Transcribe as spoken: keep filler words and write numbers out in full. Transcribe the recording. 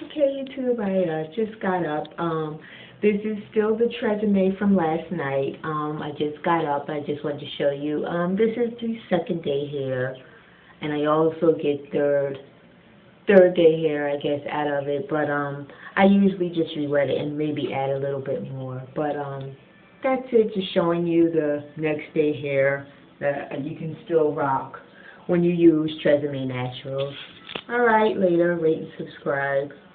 Okay, YouTube, I uh, just got up. Um, this is still the TRESemme from last night. Um, I just got up. I just wanted to show you. Um, this is the second day hair, and I also get third third day hair, I guess, out of it. But um, I usually just re-wet it and maybe add a little bit more. But um, that's it. Just showing you the next day hair that you can still rock when you use TRESemme Naturals. All right, later. Rate and subscribe.